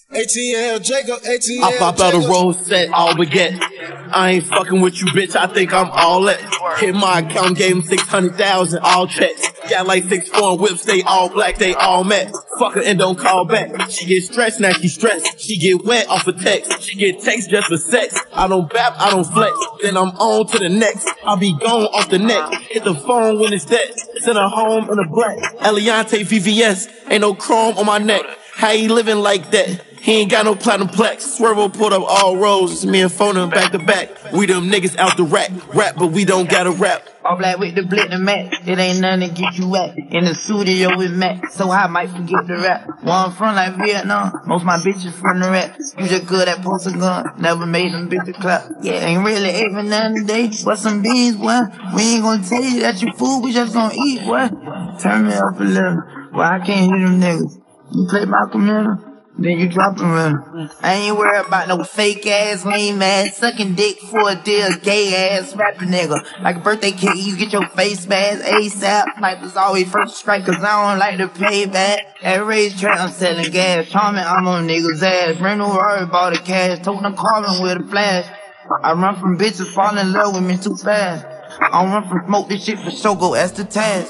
ATL, Jacob, ATL. I pop out a roll set, all baguette. I ain't fucking with you, bitch. I think I'm all that. Hit my account, gave him 600,000, all checks. Got like 6 foreign whips, they all black, they all met. Fuck her and don't call back. She get stressed, now she stressed. She get wet off a text. She get text just for sex. I don't bap, I don't flex. Then I'm on to the next. I'll be gone off the neck. Hit the phone when it's dead. Send her home in a black. Eliante VVS. Ain't no chrome on my neck. How he living like that? He ain't got no platinum plaques. Swervo pulled up all rows. It's me and Phone back to back. We them niggas out the rack. Rap, but we don't gotta rap. All black with the blick and Mac. It ain't nothing to get you wet. In the studio with Mac. So I might forget the rap. Where I'm from like Vietnam. Most my bitches from the rap. You just good at post a gun. Never made them bitches clap. Yeah, ain't really even nothing today. But some beans, boy. We ain't gonna tell you that you fool. We just gonna eat, boy. Turn me up a little. Well, I can't hear them niggas. You play my computer, then you drop them in. I ain't worried about no fake ass, lame ass, sucking dick for a deal, gay ass rapping nigga. Like a birthday cake, you get your face mask ASAP. Snipers always first strike, cause I don't like to pay back. At racetrack, I'm selling gas. Charming, I'm on niggas' ass. Brand new Rory bought the cash. Told them carbon with a flash. I run from bitches, fall in love with me too fast. I don't run from smoke, this shit for sure, go ask the task.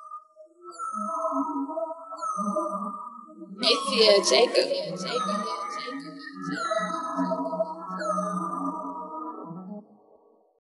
ATL Jacob.